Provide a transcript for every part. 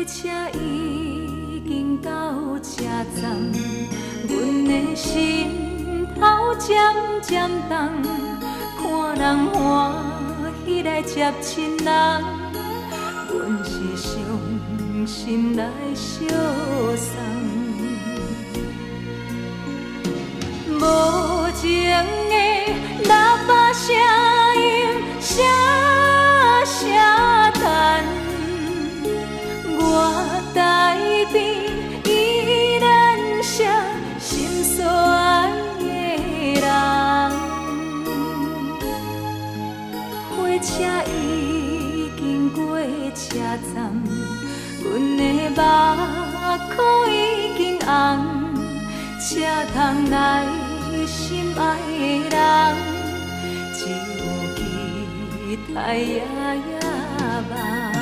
车已经到车站，阮的心头渐渐重，看人欢喜来接亲人，阮是伤心来相送。无情的喇叭声音，声声叹。我台边依然写心所爱的人，火车已经过车站，阮的目眶已经红，车窗内心爱的人，只有期待夜夜梦。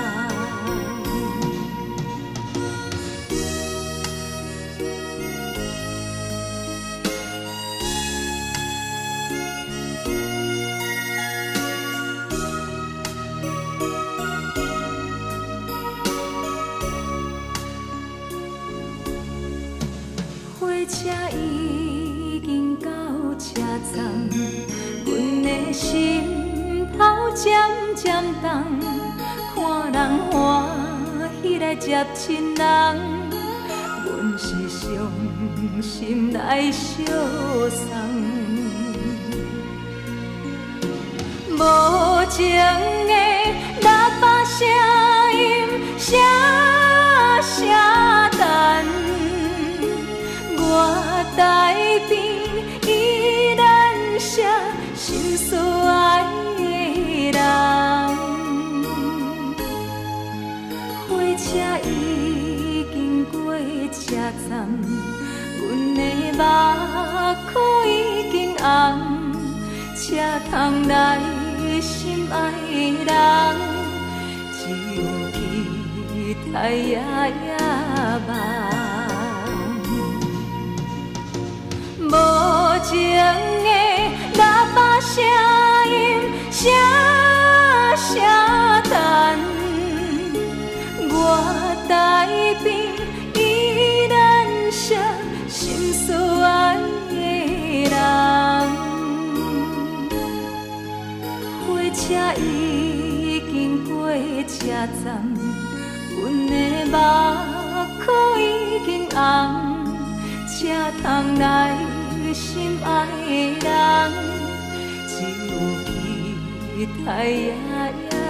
火车已经到车站，阮的心头渐渐重，看人欢喜来接亲人，阮是伤心来相送。无情的喇叭声音，声声叹。我台边依然写心所爱的人，火车已经过车站，阮的目眶已经红，车窗内心爱的人，只有期待夜夜梦。无情的喇叭声音，声声叹。我台边依然写心所爱的人，火车已经过车站，阮的目眶已经红，车窗内心爱的人，只有期待夜夜。